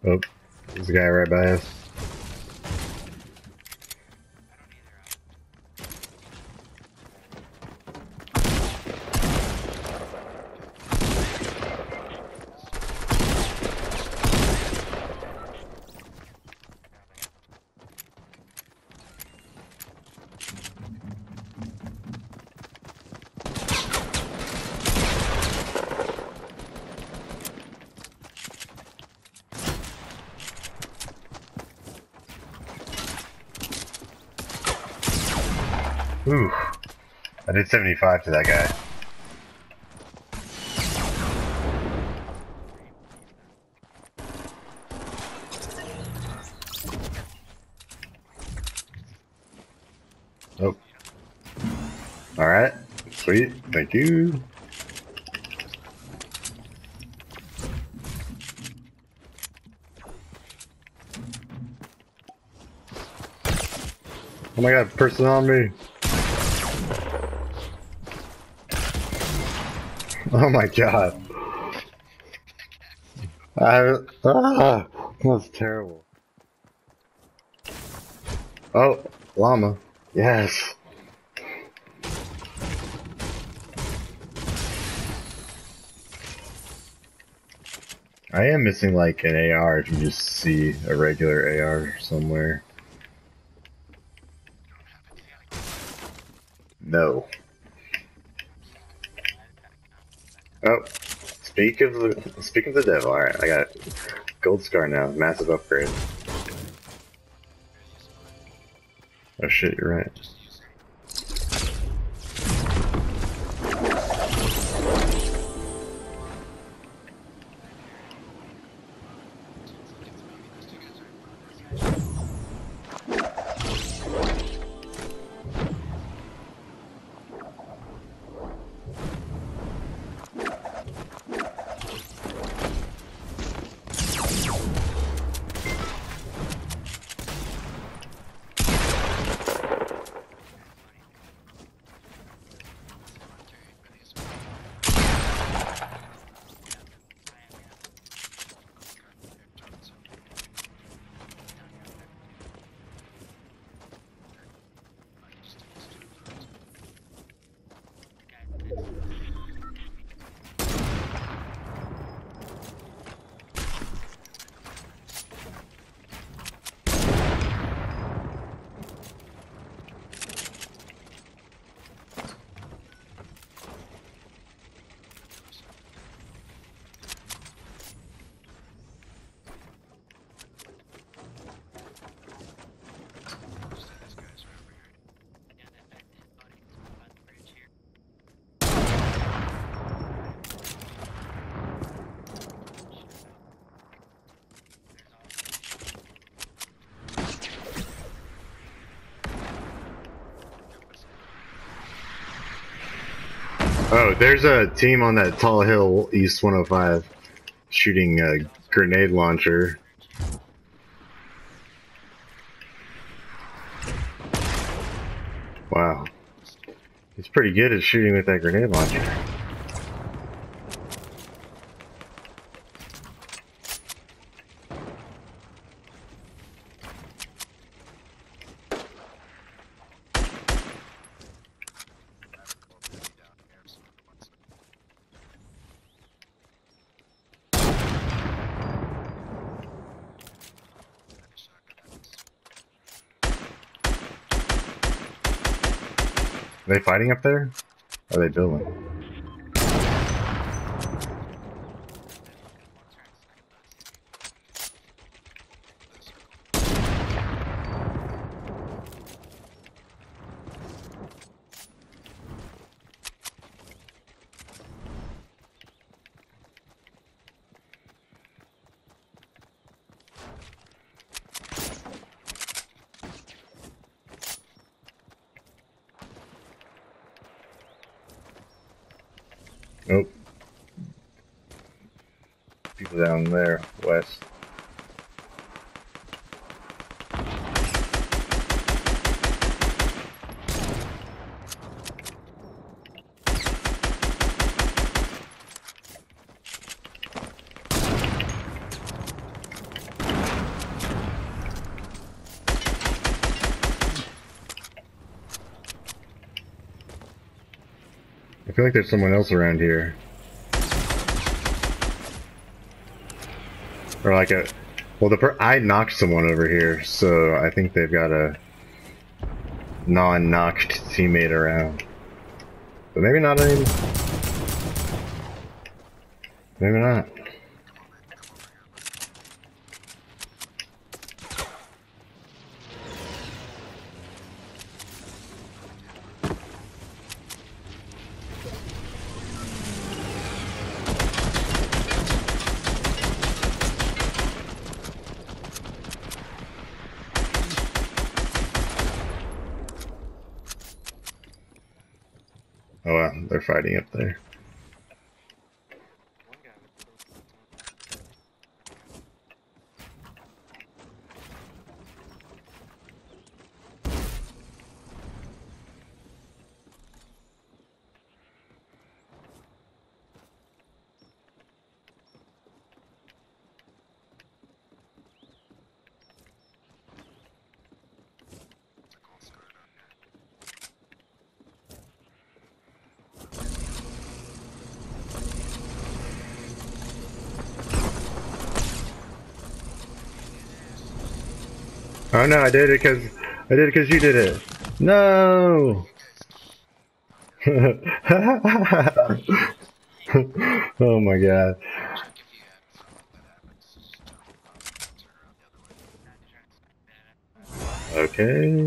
Oh, there's a guy right by us. Ooh, I did 75 to that guy. Oh, alright, sweet, thank you. Oh my god, person on me. Oh my god. That's terrible. Oh, llama. Yes. I am missing like an AR if you just see a regular AR somewhere. No. Oh, speak of the devil. All right, I got gold scar now. Massive upgrade. Oh shit, you're right. Oh, there's a team on that tall hill, East 105, shooting a grenade launcher. Wow. He's pretty good at shooting with that grenade launcher. Are they fighting up there? Or are they building? Nope. People down there, west. I feel like there's someone else around here. Or like a... Well, I knocked someone over here, so I think they've got a non-knocked teammate around. But maybe not any... Maybe not. Oh wow, they're fighting up there. Oh no, I did it because you did it. No. Oh my god. Okay.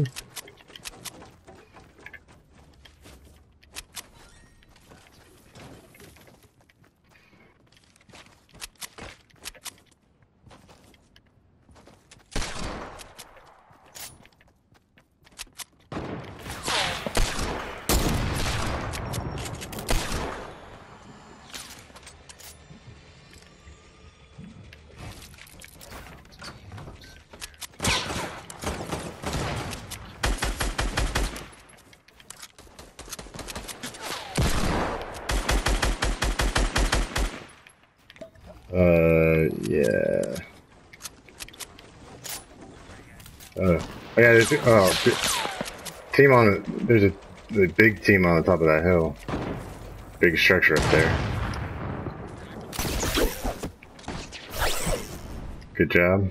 Yeah. Oh yeah, team on it. There's a big team on the top of that hill. Big structure up there. Good job.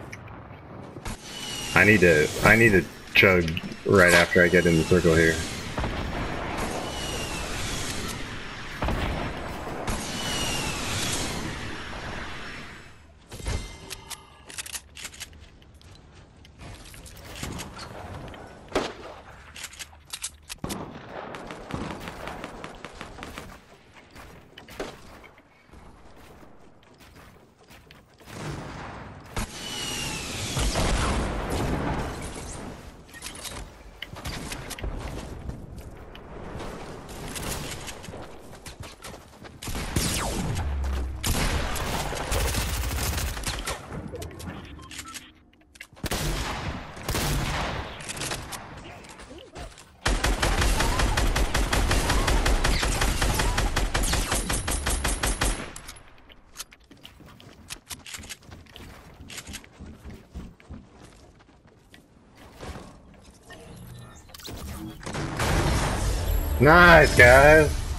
I need to chug right after I get in the circle here. Nice, guys.